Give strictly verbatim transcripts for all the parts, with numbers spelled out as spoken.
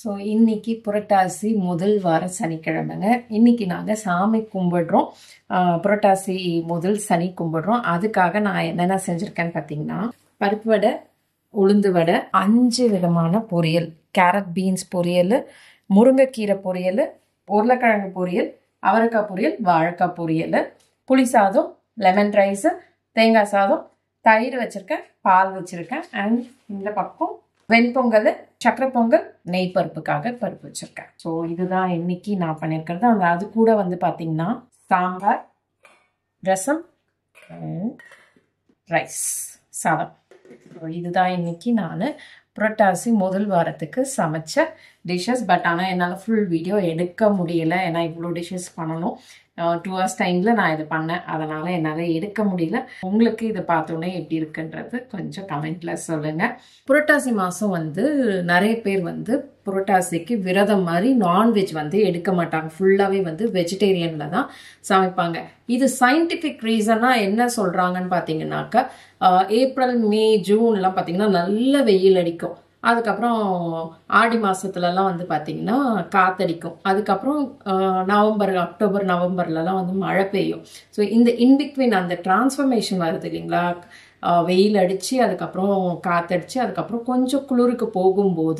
So இன்னைக்கு புரட்டாசி முதல் வார சனிக்கிழமைங்க. இன்னைக்கு நாங்கள் சாமி கும்பிடுறோம். புரட்டாசி முதல் சனி கும்பிடுறோம். அதுக்காக நான் என்னென்ன செஞ்சுருக்கேன்னு பார்த்தீங்கன்னா, பருப்பு வடை, உளுந்து வடை, அஞ்சு விதமான பொரியல், கேரட் பீன்ஸ் பொரியல், முருங்கைக்கீரை பொரியல், உருளைக்கிழங்கு பொரியல், அவரைக்காய் பொரியல், வாழைக்காய் பொரியல், புளி சாதம், லெமன் ரைஸு, தேங்காய் சாதம், தயிர் வச்சுருக்கேன், பால் வச்சுருக்கேன். அண்ட் இந்த பக்கம் வெண்பொங்கல், சக்கரை பொங்கல், நெய் பருப்புக்காக பருப்பு வச்சுருக்கேன். ஸோ இதுதான் இன்னைக்கு நான் பண்ணியிருக்கிறது. அந்த அது கூட வந்து பார்த்தீங்கன்னா சாம்பார், ரசம், ரைஸ், சாதம். ஸோ இதுதான் இன்னைக்கு நான் புரட்டாசி முதல் வாரத்துக்கு சமைச்ச டிஷ்ஷஸ். பட் ஆனால் என்னால் ஃபுல் வீடியோ எடுக்க முடியலை, ஏன்னா இவ்வளோ டிஷ்ஷஸ் பண்ணணும். டூ ஹவர்ஸ் டைமில் நான் இது பண்ணேன், அதனால் என்னால் எடுக்க முடியல. உங்களுக்கு இதை பார்த்தோன்னே எப்படி இருக்குன்றது கொஞ்சம் கமெண்ட்டில் சொல்லுங்கள். புரட்டாசி மாதம் வந்து நிறைய பேர் வந்து புரட்டாசிக்கு விரதம் மாதிரி நான்வெஜ் வந்து எடுக்க மாட்டாங்க. ஃபுல்லாகவே வந்து வெஜிடேரியனில் தான் சமைப்பாங்க. இது சயின்டிஃபிக் ரீசனாக என்ன சொல்கிறாங்கன்னு பார்த்தீங்கன்னாக்கா, ஏப்ரல், மே, ஜூன்லாம் பார்த்தீங்கன்னா நல்ல வெயில் அடிக்கும். அதுக்கப்புறம் ஆடி மாதத்துலலாம் வந்து பார்த்திங்கன்னா காத்தடிக்கும். அதுக்கப்புறம் நவம்பர், அக்டோபர், நவம்பர்லலாம் வந்து மழை பெய்யும். ஸோ இந்த இன்பிட்வீன் அந்த டிரான்ஸ்ஃபர்மேஷன் வருது இல்லைங்களா, வெயில் அடித்து அதுக்கப்புறம் காத்தடிச்சு அதுக்கப்புறம் கொஞ்சம் குளிருக்கு போகும்போது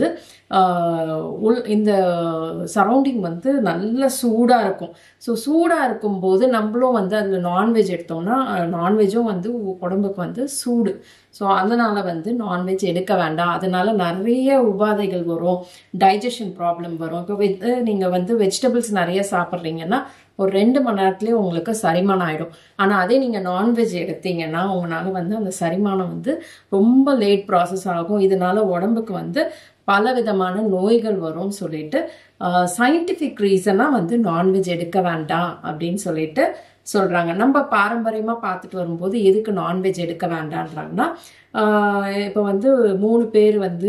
உள் இந்த சரௌண்டிங் வந்து நல்ல சூடாக இருக்கும். ஸோ சூடாக இருக்கும்போது நம்மளும் வந்து அதில் நான்வெஜ் எடுத்தோம்னா நான்வெஜ்ஜும் வந்து உடம்புக்கு வந்து சூடு. ஸோ அதனால் வந்து நான்வெஜ் எடுக்க வேண்டாம். அதனால நிறைய உபாதைகள் வரும், டைஜஷன் ப்ராப்ளம் வரும். இப்போ வெஜ் நீங்கள் வந்து வெஜிடபிள்ஸ் நிறைய சாப்பிட்றீங்கன்னா ஒரு ரெண்டு மணி நேரத்துலேயே உங்களுக்கு சரிமானம் ஆகிடும். ஆனால் அதே நீங்கள் நான்வெஜ் எடுத்தீங்கன்னா உங்களால் வந்து அந்த சரிமானம் வந்து ரொம்ப லேட் ப்ராசஸ் ஆகும். இதனால உடம்புக்கு வந்து பல விதமான நோய்கள் வரும்னு சொல்லிட்டு சயின்டிஃபிக் ரீசனாக வந்து நான்வெஜ் எடுக்க வேண்டாம் அப்படின்னு சொல்லிட்டு சொல்கிறாங்க. நம்ம பாரம்பரியமாக பார்த்துட்டு வரும்போது எதுக்கு நான்வெஜ் எடுக்க வேண்டான்றாங்கன்னா, இப்போ வந்து மூணு பேர் வந்து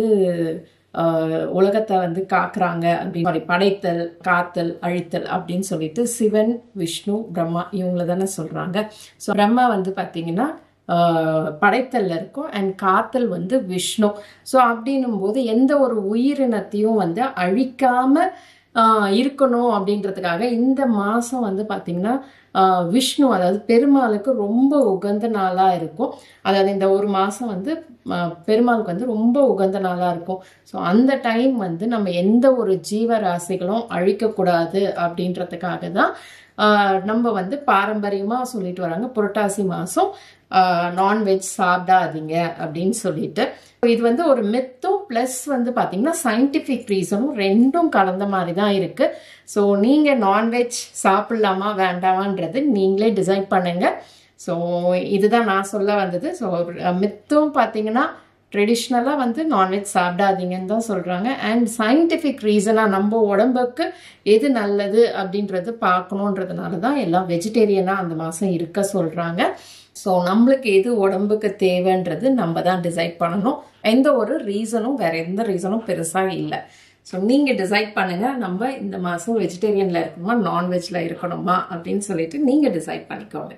உலகத்தை வந்து காக்குறாங்க அப்படின்னு, படைத்தல், காத்தல், அழித்தல் அப்படின்னு சொல்லிட்டு சிவன், விஷ்ணு, பிரம்மா இவங்கள தானே சொல்கிறாங்க. ஸோ பிரம்மா வந்து பார்த்தீங்கன்னா படைத்தல் இருக்கும், அண்ட் காத்தல் வந்து விஷ்ணு. ஸோ அப்படின்னும் போது எந்த ஒரு உயிரினத்தையும் வந்து அழிக்காம இருக்கணும் அப்படின்றதுக்காக இந்த மாதம் வந்து பார்த்திங்கன்னா விஷ்ணு, அதாவது பெருமாளுக்கு ரொம்ப உகந்த நாளாக இருக்கும். அதாவது இந்த ஒரு மாதம் வந்து பெருமாளுக்கு வந்து ரொம்ப உகந்த நாளாக இருக்கும். ஸோ அந்த டைம் வந்து நம்ம எந்த ஒரு ஜீவராசிகளும் அழிக்கக்கூடாது அப்படின்றதுக்காக தான் நம்ம வந்து பாரம்பரியமாக சொல்லிட்டு வராங்க, புரட்டாசி மாதம் நான்வெஜ் சாப்பிடாதீங்க அப்படின்னு சொல்லிட்டு. இது வந்து ஒரு மித்தும் ப்ளஸ் வந்து பார்த்தீங்கன்னா சயின்டிஃபிக் ரீசனும் ரெண்டும் கலந்த மாதிரி தான் இருக்குது. ஸோ நீங்கள் நான்வெஜ் சாப்பிட்லாமா வேண்டாமான்றது நீங்களே டிசைட் பண்ணுங்கள். ஸோ இதுதான் நான் சொல்ல வந்தது. ஸோ மித்தும் பார்த்தீங்கன்னா ட்ரெடிஷ்னலாக வந்து நான்வெஜ் சாப்பிடாதீங்கன்னு தான் சொல்கிறாங்க. அண்ட் சயின்டிஃபிக் ரீசனாக நம்ம உடம்புக்கு எது நல்லது அப்படின்றது பார்க்கணுன்றதுனால தான் எல்லாம் வெஜிடேரியனாக அந்த மாதம் இருக்க சொல்கிறாங்க. ஸோ நம்மளுக்கு எது உடம்புக்கு தேவைன்றது நம்ம தான் டிசைட் பண்ணணும். எந்த ஒரு ரீசனும் வேற எந்த ரீசனும் பெருசாக இல்லை. ஸோ நீங்கள் டிசைட் பண்ணுங்கள், நம்ம இந்த மாதம் வெஜிடேரியனில் இருக்கணுமா நான்வெஜ்ல இருக்கணுமா அப்படின்னு சொல்லிட்டு நீங்கள் டிசைட் பண்ணிக்கோங்க.